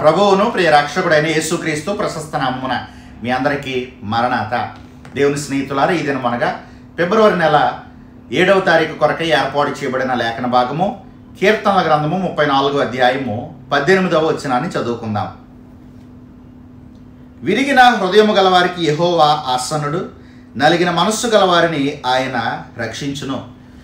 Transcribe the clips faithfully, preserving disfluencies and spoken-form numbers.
ప్రభువును ప్రియ రక్షకుడైన యేసుక్రీస్తు ప్రశస్త నామమున మీ అందరికీ మరణాత. దేవుని స్నేహితులారా, ఈ దినం అనగా ఫిబ్రవరి నెల ఏడవ తారీఖు కొరకై ఏర్పాటు చేయబడిన లేఖన భాగము కీర్తనల గ్రంథము ముప్పై నాలుగో అధ్యాయము పద్దెనిమిదవ వచనాన్ని చదువుకుందాం. విరిగిన హృదయము గలవారికి యెహోవా ఆసన్నుడు, నలిగిన మనస్సు గలవారిని ఆయన రక్షించును.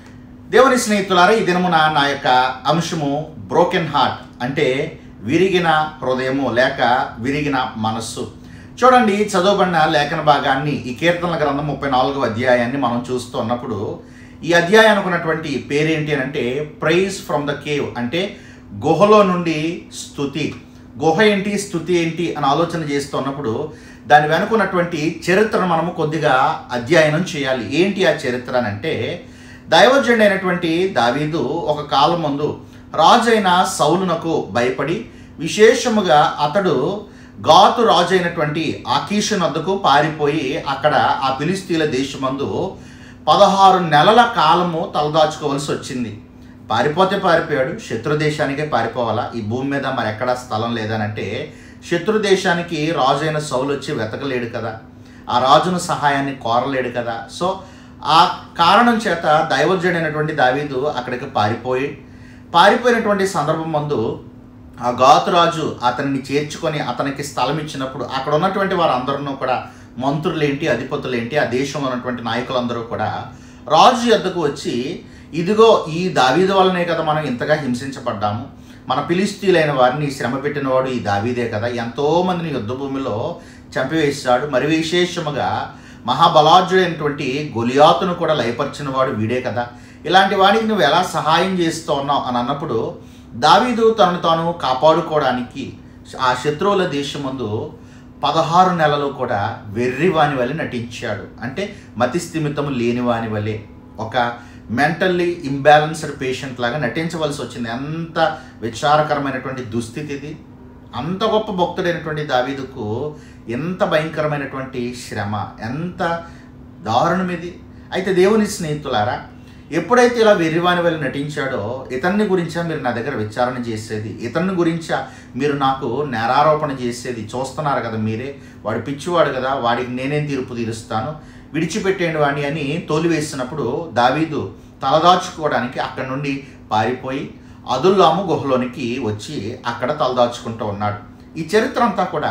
దేవుని స్నేహితులారా, ఈ దినమున నా యొక్క అంశము బ్రోకెన్ హార్ట్, అంటే విరిగిన హృదయము లేక విరిగిన మనస్సు. చూడండి, చదవబడిన లేఖన భాగాన్ని ఈ కీర్తనల గ్రంథం ముప్పై నాలుగవ అధ్యాయాన్ని మనం చూస్తూ ఉన్నప్పుడు ఈ అధ్యాయానికి ఉన్నటువంటి పేరేంటి అని అంటే ప్రైజ్ ఫ్రమ్ ద కేవ్, అంటే గుహలో నుండి స్తుతి. గుహ ఏంటి, స్తుతి ఏంటి అని ఆలోచన చేస్తున్నప్పుడు దాని వెనుకున్నటువంటి చరిత్రను మనము కొద్దిగా అధ్యయనం చేయాలి. ఏంటి ఆ చరిత్ర అని అంటే, దైవజనుడు అయినటువంటి దావీదు ఒక కాలం ముందు రాజు అయిన సౌలునకు భయపడి విశేషముగా అతడు గాతు రాజు అయినటువంటి ఆకీషు నద్దకు పారిపోయి అక్కడ ఆ ఫిలిస్తీన్ల దేశమందు పదహారు నెలల కాలము తలదాచుకోవాల్సి వచ్చింది. పారిపోతే పారిపోయాడు, శత్రు దేశానికే పారిపోవాలా, ఈ భూమి మీద మరి ఎక్కడా స్థలం లేదనంటే శత్రు దేశానికి రాజు అయిన సౌలు వచ్చి వెతకలేడు కదా, ఆ రాజును సహాయాన్ని కోరలేడు కదా. సో ఆ కారణం చేత దైవజనుడైనటువంటి దావీదు అక్కడికి పారిపోయి పారిపోయినటువంటి సందర్భం ముందు ఆ గాతురాజు అతన్ని చేర్చుకొని అతనికి స్థలం ఇచ్చినప్పుడు అక్కడ ఉన్నటువంటి వారందరూ కూడా, మంత్రులేంటి, అధిపతులేంటి, ఆ దేశంలో ఉన్నటువంటి నాయకులందరూ కూడా రాజు యొద్దకు వచ్చి, ఇదిగో ఈ దావీదు వల్లనే కదా మనం ఇంతగా హింసించబడ్డాము, మన ఫిలిస్తీయులైన వారిని శ్రమ పెట్టినవాడు ఈ దావీదే కదా, ఎంతోమందిని యుద్ధ భూమిలో చంపివేశాడు, మరి విశేషముగా మహాబలార్జుడైనటువంటి గొలియాతును కూడా లయపరిచిన వాడు వీడే కదా, ఇలాంటి వాడికి నువ్వు ఎలా సహాయం చేస్తూ ఉన్నావు అని అన్నప్పుడు దావీదు తనను తాను కాపాడుకోవడానికి ఆ శత్రువుల దేశం ముందు పదహారు నెలలు కూడా వెర్రివాని వలె నటించాడు. అంటే మతిస్థిమితము లేనివాని వలె, ఒక మెంటల్లీ ఇంబ్యాలెన్స్డ్ పేషెంట్ లాగా నటించవలసి వచ్చింది. ఎంత విచారకరమైనటువంటి దుస్థితి ఇది. అంత గొప్ప భక్తుడైనటువంటి దావీదుకు ఎంత భయంకరమైనటువంటి శ్రమ, ఎంత దారుణం ఇది. అయితే దేవుని స్నేహితులారా, ఎప్పుడైతే ఇలా వెర్రివాని వల్ల నటించాడో, ఇతన్ని గురించా మీరు నా దగ్గర విచారణ చేసేది, ఇతన్ని గురించా మీరు నాకు నేరారోపణ చేసేది, చూస్తున్నారు కదా మీరే, వాడు పిచ్చివాడు కదా, వాడికి నేనేం తీర్పు తీరుస్తాను, విడిచిపెట్టేయండి వాడిని అని తోలివేసినప్పుడు దావీదు తలదాచుకోవడానికి అక్కడి నుండి పారిపోయి అదుల్లాము గుహలోనికి వచ్చి అక్కడ తలదాచుకుంటూ ఉన్నాడు. ఈ చరిత్ర అంతా కూడా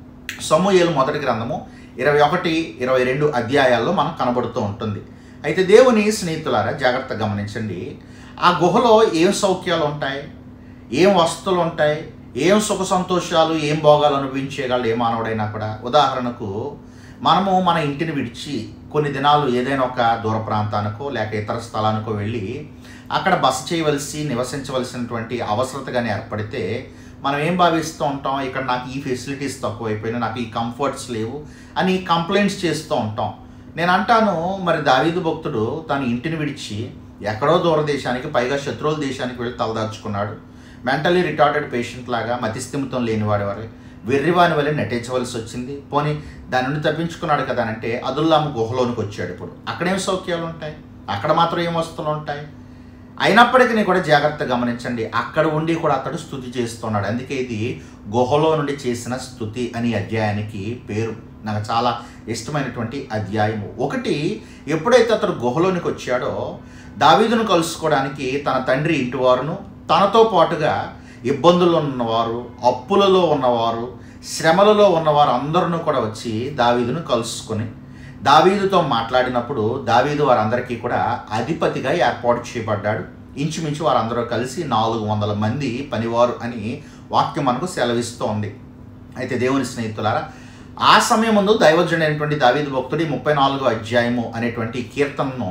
సమూయేలు మొదటి గ్రంథము ఇరవై ఒకటి ఇరవై రెండు అధ్యాయాల్లో మనకు కనబడుతూ ఉంటుంది. అయితే దేవుని స్నేహితులారా, జాగ్రత్తగా గమనించండి, ఆ గుహలో ఏం సౌఖ్యాలు ఉంటాయి, ఏం వస్తువులు ఉంటాయి, ఏం సుఖ సంతోషాలు, ఏం భోగాలు అనుభవించేయగలడు ఏ మానవుడైనా కూడా. ఉదాహరణకు మనము మన ఇంటిని విడిచి కొన్ని దినాలు ఏదైనా ఒక దూర ప్రాంతానికో లేక ఇతర స్థలానికో వెళ్ళి అక్కడ బస చేయవలసి నివసించవలసినటువంటి అవసరత కానీ ఏర్పడితే మనం ఏం భావిస్తూ ఉంటాం, ఇక్కడ నాకు ఈ ఫెసిలిటీస్ తక్కువైపోయినాయి, నాకు ఈ కంఫర్ట్స్ లేవు అని కంప్లైంట్స్ చేస్తూ ఉంటాం. నేను అంటాను, మరి దావీదు భక్తుడు తన ఇంటిని విడిచి ఎక్కడో దూరదేశానికి, పైగా శత్రువుల దేశానికి వెళ్ళి తలదాచుకున్నాడు. మెంటలీ రిటార్డెడ్ పేషెంట్ లాగా, మతిస్థిమితం లేనివాడి వారి వెర్రివాని వల్ల నటించవలసి వచ్చింది. పోనీ దాని నుండి తప్పించుకున్నాడు కదా అంటే అదుల్లాము గుహలోనికి వచ్చాడు. ఇప్పుడు అక్కడేం సౌఖ్యాలు ఉంటాయి, అక్కడ మాత్రం ఏం వస్తువులు ఉంటాయి. అయినప్పటికీ కూడా జాగ్రత్తగా గమనించండి, అక్కడ ఉండి కూడా అతడు స్తుతి చేస్తున్నాడు. అందుకే ఇది గుహలో నుండి చేసిన స్తుతి అని అధ్యాయానికి పేరు. నాకు చాలా ఇష్టమైనటువంటి అధ్యాయము. ఒకటి, ఎప్పుడైతే అతడు గుహలోనికి వచ్చాడో దావీదును కలుసుకోవడానికి తన తండ్రి ఇంటి వారును, తనతో పాటుగా ఇబ్బందుల్లో ఉన్నవారు, అప్పులలో ఉన్నవారు, శ్రమలలో ఉన్నవారు అందరూ కూడా వచ్చి దావీదును కలుసుకొని దావీదుతో మాట్లాడినప్పుడు దావీదు వారందరికీ కూడా అధిపతిగా ఏర్పాటు చేయబడ్డాడు. ఇంచుమించు వారందరూ కలిసి నాలుగు వందల మంది పనివారు అని వాక్యం మనకు సెలవిస్తోంది. అయితే దేవుని స్నేహితులారా, ఆ సమయం ముందు దైవజనుడైనటువంటి దావీదు భక్తుడి ముప్పై నాలుగో అధ్యాయము అనేటువంటి కీర్తనను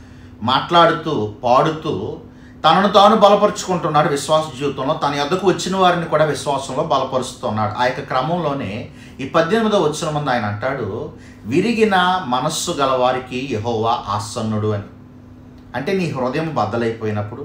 మాట్లాడుతూ పాడుతూ తనను తాను బలపరుచుకుంటున్నాడు. విశ్వాస జీవితంలో తన యొద్దకు వచ్చిన వారిని కూడా విశ్వాసంలో బలపరుస్తున్నాడు. ఆ యొక్క క్రమంలోనే ఈ పద్దెనిమిదో వచనం ముందు ఆయన అంటాడు, విరిగిన మనస్సు గలవారికి యెహోవా ఆసన్నుడు అని. అంటే నీ హృదయం బద్దలైపోయినప్పుడు,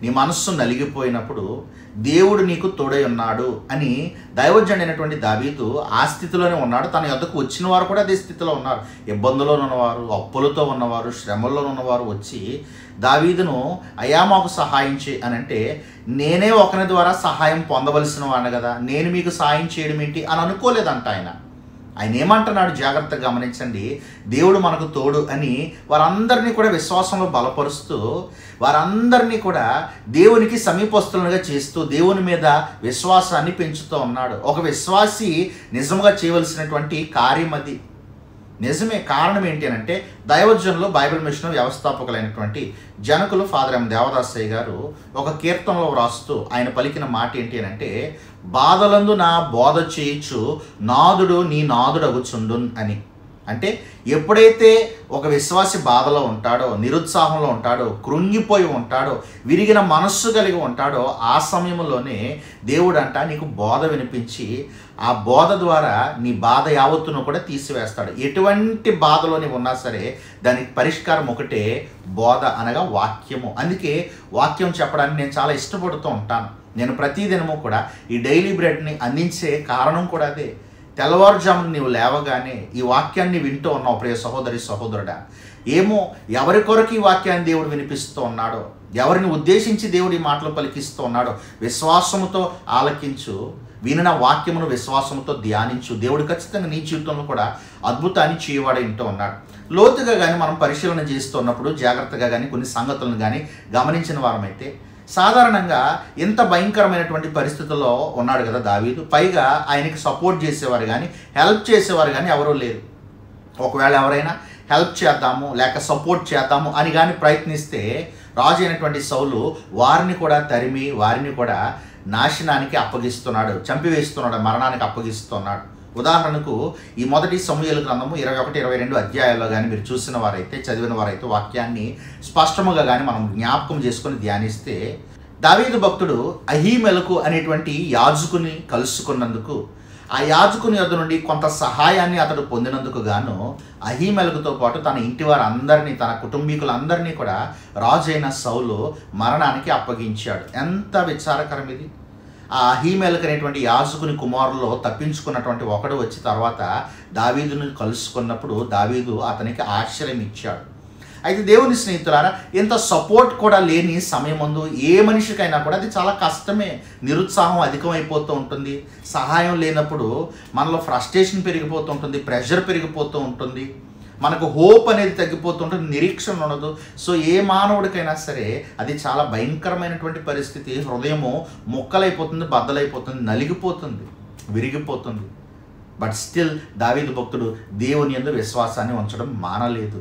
నీ మనస్సు నలిగిపోయినప్పుడు దేవుడు నీకు తోడై ఉన్నాడు అని దైవజనుడైనటువంటి దావీదు ఆ స్థితిలోనే ఉన్నాడు. తన యొద్దకు వచ్చిన వారు కూడా అదే స్థితిలో ఉన్నారు. ఇబ్బందులో ఉన్నవారు, అప్పులతో ఉన్నవారు, శ్రమల్లో ఉన్నవారు వచ్చి దావీదును అయ్యా మాకు సహాయం చే అని అంటే, నేనే ఒకరి ద్వారా సహాయం పొందవలసిన వాడిని కదా, నేను మీకు సహాయం చేయడం ఏంటి అని అనుకోలేదంట ఆయన. ఆయన ఏమంటున్నాడు జాగ్రత్తగా గమనించండి. దేవుడు మనకు తోడు అని వారందరినీ కూడా విశ్వాసంలో బలపరుస్తూ, వారందరినీ కూడా దేవునికి సమీపస్తులుగా చేస్తూ దేవుని మీద విశ్వాసాన్ని పెంచుతూ ఉన్నాడు. ఒక విశ్వాసి నిజంగా చేయవలసినటువంటి కార్యం అది. నిజమే. కారణం ఏంటి అని అంటే, దైవజనులు బైబిల్ మిషన్ వ్యవస్థాపకులైనటువంటి జనకులు ఫాదర్ ఎం దేవదాసయ్య గారు ఒక కీర్తనలో వ్రాస్తూ ఆయన పలికిన మాట ఏంటి అని అంటే, బాధలందు నా బోధ చేయించు నాదుడు నీ నాదుడు అగుచుండు అని. అంటే ఎప్పుడైతే ఒక విశ్వాసి బాధలో ఉంటాడో, నిరుత్సాహంలో ఉంటాడో, కృంగిపోయి ఉంటాడో, విరిగిన మనస్సు కలిగి ఉంటాడో, ఆ సమయంలోనే దేవుడు అంట నీకు బోధ వినిపించి ఆ బోధ ద్వారా నీ బాధ యావత్తును కూడా తీసివేస్తాడు. ఎటువంటి బాధలో నీవు ఉన్నా సరే దానికి పరిష్కారం ఒకటే, బోధ అనగా వాక్యము. అందుకే వాక్యం చెప్పడానికి నేను చాలా ఇష్టపడుతూ ఉంటాను. నేను ప్రతిదినము కూడా ఈ డైలీ బ్రెడ్ని అందించే కారణం కూడా అదే. తెల్లవారుజామున నీవు లేవగానే ఈ వాక్యాన్ని వింటూ ఉన్నావు ప్రియ సహోదరి సహోదరుడా. ఏమో ఎవరి కొరకు ఈ వాక్యాన్ని దేవుడు వినిపిస్తూ ఉన్నాడో, ఎవరిని ఉద్దేశించి దేవుడు ఈ మాటలు పలికిస్తూ ఉన్నాడో విశ్వాసముతో ఆలకించు. వినిన వాక్యమును విశ్వాసంతో ధ్యానించు. దేవుడు ఖచ్చితంగా నీ జీవితంలో కూడా అద్భుతాన్ని చేయవాడే వింటూ ఉన్నాడు. లోతుగా కానీ మనం పరిశీలన చేస్తున్నప్పుడు జాగ్రత్తగా కానీ కొన్ని సంగతులను కానీ గమనించిన వారమైతే, సాధారణంగా ఎంత భయంకరమైనటువంటి పరిస్థితుల్లో ఉన్నాడు కదా దావీదు. పైగా ఆయనకి సపోర్ట్ చేసేవారు కానీ హెల్ప్ చేసేవారు కానీ ఎవరూ లేరు. ఒకవేళ ఎవరైనా హెల్ప్ చేద్దాము లేక సపోర్ట్ చేద్దాము అని కానీ ప్రయత్నిస్తే రాజు అయినటువంటి సౌలు వారిని కూడా తరిమి వారిని కూడా నాశనానికి అప్పగిస్తున్నాడు, చంపివేస్తున్నాడు, మరణానికి అప్పగిస్తున్నాడు. ఉదాహరణకు ఈ మొదటి సమూయేలు గ్రంథము ఇరవై ఒకటి ఇరవై రెండు అధ్యాయాల్లో కానీ మీరు చూసిన వారైతే, చదివిన వారైతే వాక్యాన్ని స్పష్టముగా కానీ మనం జ్ఞాపకం చేసుకొని ధ్యానిస్తే, దావీదు భక్తుడు అహీమెలకు అనేటువంటి యాజకుని కలుసుకున్నందుకు, ఆ యాజకుని యొద్ద నుండి కొంత సహాయాన్ని అతడు పొందినందుకు గాను అహీమెలకుతో పాటు తన ఇంటి వారందరినీ, తన కుటుంబీకులందరినీ కూడా రాజు అయిన సౌలు మరణానికి అప్పగించాడు. ఎంత విచారకరం ఇది. ఆ అహీమెలకు అనేటువంటి యాజకుని కుమారుల్లో తప్పించుకున్నటువంటి ఒకడు వచ్చి తర్వాత దావీదుని కలుసుకున్నప్పుడు దావీదు అతనికి ఆశ్రయం ఇచ్చాడు. అయితే దేవుని స్నేహితులారా, ఇంత సపోర్ట్ కూడా లేని సమయం ముందు ఏ మనిషికైనా కూడా అది చాలా కష్టమే. నిరుత్సాహం అధికమైపోతూ ఉంటుంది. సహాయం లేనప్పుడు మనలో ఫ్రస్ట్రేషన్ పెరిగిపోతూ ఉంటుంది, ప్రెషర్ పెరిగిపోతూ ఉంటుంది, మనకు హోప్ అనేది తగ్గిపోతుంటుంది, నిరీక్షణ ఉండదు. సో ఏ మానవుడికైనా సరే అది చాలా భయంకరమైనటువంటి పరిస్థితి. హృదయము ముక్కలైపోతుంది, బద్దలైపోతుంది, నలిగిపోతుంది, విరిగిపోతుంది. బట్ స్టిల్ దావీదు భక్తుడు దేవుని యందు విశ్వాసాన్ని ఉంచడం మానలేదు.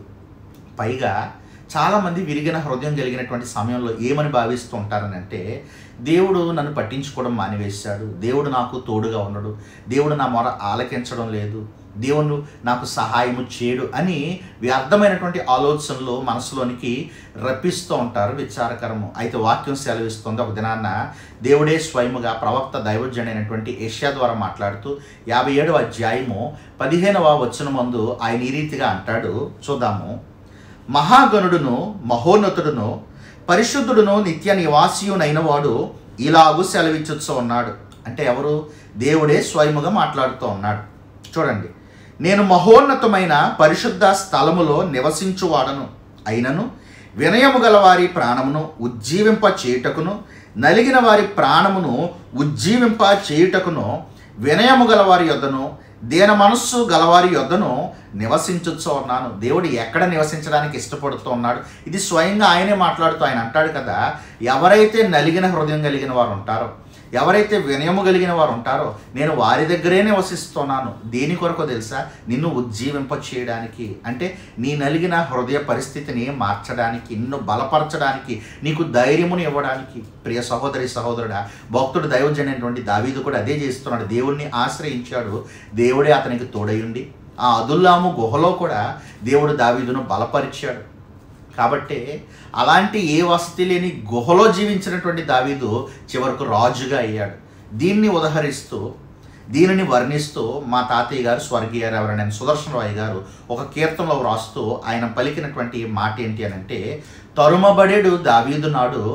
పైగా చాలామంది విరిగిన హృదయం కలిగినటువంటి సమయంలో ఏమని భావిస్తూ ఉంటారని అంటే, దేవుడు నన్ను పట్టించుకోవడం మానివేశాడు, దేవుడు నాకు తోడుగా ఉండడు, దేవుడు నా మొర ఆలకించడం లేదు, దేవుడు నాకు సహాయము చేయడు అని వ్యర్థమైనటువంటి ఆలోచనలు మనసులోనికి రప్పిస్తూ ఉంటారు. విచారకరము. అయితే వాక్యం సెలవిస్తుంది. ఒక దినాన్న దేవుడే స్వయముగా ప్రవక్త దైవజనుడైనటువంటి యెషయా ద్వారా మాట్లాడుతూ యాభై ఏడవ అధ్యాయము పదిహేనవ వచనమందు ఆయన ఈ రీతిగా అంటాడు. చూద్దాము. మహాగణుడును మహోన్నతుడును పరిశుద్ధుడును నిత్య నివాసియునైన వాడు ఇలాగూ సెలవిచ్చుతూ ఉన్నాడు. అంటే ఎవరు? దేవుడే స్వయముగా మాట్లాడుతూ ఉన్నాడు. చూడండి. నేను మహోన్నతమైన పరిశుద్ధ స్థలములో నివసించువాడను అయినను వినయము గల వారి ప్రాణమును ఉజ్జీవింప చేయుటకును, నలిగిన వారి ప్రాణమును ఉజ్జీవింప చేయుటకును, వినయము గల వారి యొద్దను దీన మనస్సు గలవారి యొద్దను నివసించుచూ ఉన్నాను. దేవుడు ఎక్కడ నివసించడానికి ఇష్టపడుతూ ఉన్నాడు? ఇది స్వయంగా ఆయనే మాట్లాడుతూ ఆయన అంటాడు కదా, ఎవరైతే నలిగిన హృదయం కలిగిన వారు ఉంటారో, ఎవరైతే వినయము కలిగిన వారు ఉంటారో నేను వారి దగ్గరే నివసిస్తున్నాను. దేని కొరకు తెలుసా? నిన్ను ఉజ్జీవింప చేయడానికి. అంటే నీ నలిగిన హృదయ పరిస్థితిని మార్చడానికి, నిన్ను బలపరచడానికి, నీకు ధైర్యమును ఇవ్వడానికి. ప్రియ సహోదరి సహోదరుడా, భక్తుడు దైవజనుడైనటువంటి దావీదు కూడా అదే చేస్తున్నాడు. దేవుణ్ణి ఆశ్రయించాడు, దేవుడే అతనికి తోడయుండి ఆ అదుల్లాము గుహలో కూడా దేవుడు దావీదును బలపరిచాడు. కాబట్టి అలాంటి ఏ వసతి లేని గుహలో జీవించినటువంటి దావీదు చివరకు రాజుగా అయ్యాడు. దీన్ని ఉదహరిస్తూ, దీనిని వర్ణిస్తూ మా తాతయ్య గారు స్వర్గీయ రెవరెండ్ ఎన్ సుదర్శన్ రాయ్ గారు ఒక కీర్తనలో వ్రాస్తూ ఆయన పలికినటువంటి మాట ఏంటి అని అంటే, తరుమబడేడు దావీదు నాడు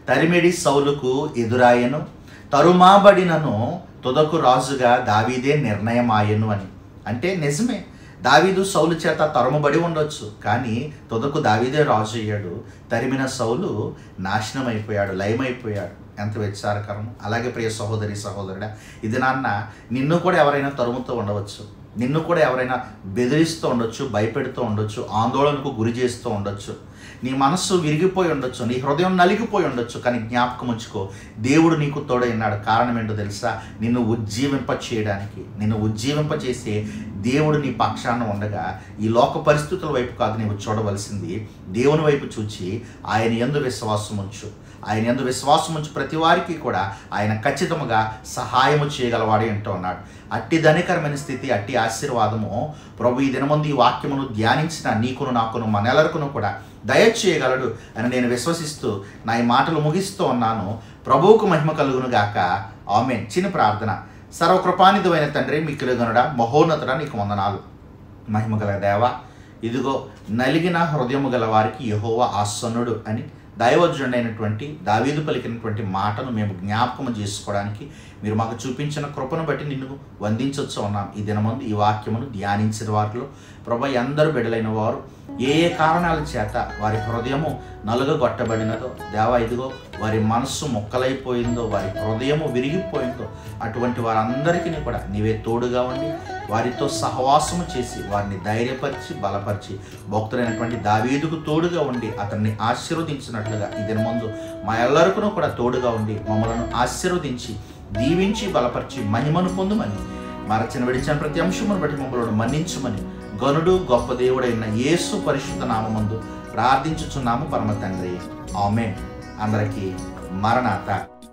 తరిమిడి సౌలుకు ఎదురాయను, తరుమాబడినను తుదకు రాజుగా దావీదే నిర్ణయమాయను అని. అంటే నిజమే, దావీదు సౌలు చేత తరుమబడి ఉండొచ్చు, కానీ తుదకు దావీదే రాజు అయ్యాడు. తరిమిన సౌలు నాశనం అయిపోయాడు, లయమైపోయాడు. ఎంత విచారకరం. అలాగే ప్రియ సహోదరి సహోదరుడా, ఇది నాన్న నిన్ను కూడా ఎవరైనా తరుముతూ ఉండవచ్చు, నిన్ను కూడా ఎవరైనా బెదిరిస్తూ ఉండొచ్చు, భయపెడుతూ ఉండొచ్చు, ఆందోళనకు గురి చేస్తూ ఉండొచ్చు. నీ మనస్సు విరిగిపోయి ఉండొచ్చు, నీ హృదయం నలిగిపోయి ఉండొచ్చు, కానీ జ్ఞాపకం ఉంచుకో, దేవుడు నీకు తోడైనాడు. కారణం ఏంటో తెలుసా? నిన్ను ఉజ్జీవింప చేయడానికి, నిన్ను ఉజ్జీవింప చేసే దేవుడు నీ పక్షాన ఉండగా ఈ లోక పరిస్థితుల వైపు కాదు నీవు చూడవలసింది, దేవుని వైపు చూచి ఆయన యందు విశ్వాసం ఉంచు. ఆయన యందు విశ్వాసం ఉంచు ప్రతి వారికి కూడా ఆయన ఖచ్చితంగా సహాయము చేయగలవాడు అంటూ ఉన్నాడు. అట్టి ధనికరమైన స్థితి, అట్టి ఆశీర్వాదము ప్రభు ఈ దినమందు ఈ వాక్యమును ధ్యానించిన నీకును నాకును మనెల్లరకును కూడా దయచేయగలడు అని నేను విశ్వసిస్తూ నా ఈ మాటలు ముగిస్తూ ఉన్నాను. ప్రభువుకు మహిమ కలుగును గాక. ఆమేన్. చిన్న ప్రార్థన. సర్వకృపానిధువైన తండ్రి, మిక్కిలిగనుడా, మహోన్నతుడా, నీకు వందనాలు. మహిమ గల దేవా, ఇదిగో నలిగిన హృదయము గల వారికి యెహోవా ఆసన్నుడు అని దైవజనుడైనటువంటి దావీదు పలికినటువంటి మాటను మేము జ్ఞాపకం చేసుకోవడానికి మీరు మాకు చూపించిన కృపను బట్టి నిన్ను వందించవచ్చు ఉన్నాం. ఈ దినమందు ఈ వాక్యమును ధ్యానించిన వారిలో ప్రభు అందరూ బిడ్డలైన వారు ఏ ఏ కారణాల చేత వారి హృదయము నలుగగొట్టబడినదో దేవా, ఇదిగో వారి మనస్సు మొక్కలైపోయిందో, వారి హృదయము విరిగిపోయిందో, అటువంటి వారందరికీ కూడా నీవే తోడుగా ఉండి వారితో సహవాసము చేసి వారిని ధైర్యపరిచి బలపరిచి భక్తులైనటువంటి దావీదుకు తోడుగా ఉండి అతన్ని ఆశీర్వదించినట్లుగా ఈ దినమందు మా ఎల్లరికూ కూడా తోడుగా ఉండి మమ్మలను ఆశీర్వదించి దీవించి బలపరిచి మహిమను పొందుమని, మరచిన విడిచిన ప్రతి అంశమును బట్టి మమ్మల్ని మన్నించమని గనుడు గొప్ప దేవుడైన యేసు పరిశుద్ధ నామమందు ప్రార్థించుచున్నాము పరమ తండ్రి. ఆమేన్. అందరికీ మరణాత.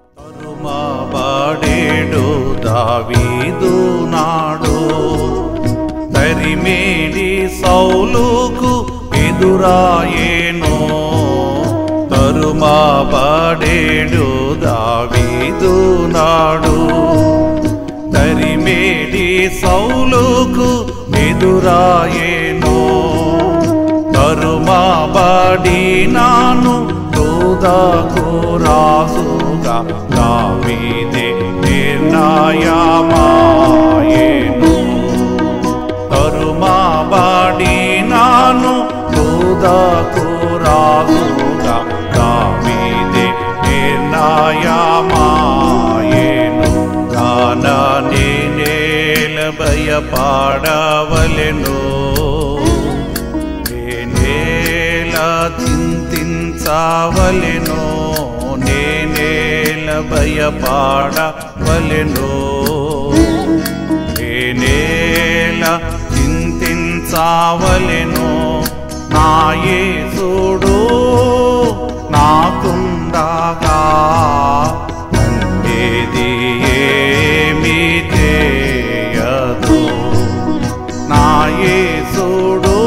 తరుమాబడేడు దావీదు నాడు, తరిమేడి సౌలుకు ఎదురాయేను. తరుమాబడేడు దావీదు నాడు, తరిమేడి సౌలుకు ఎదురాయేను. తరుమాబడినాను తుదకు రాజుగా దావీదే నిర్ణయమాయెను. తరుమాబడినాను తుదకు రాజుగా దావీదే నిర్ణయమాయెను. గాననే నేల భయపడవలెను, నేనేలా చింతించవలెను, నేనేల భయపడవలెను, నేనేలా చింతించవలెను. నా యేసుడు నాకుండగా నన్నేది ఏమీ చేయదు. నా యేసుడు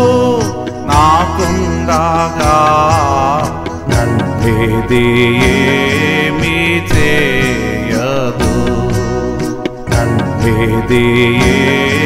నాకుండగా నన్నేది ఏమీ చేయదు, నన్నేది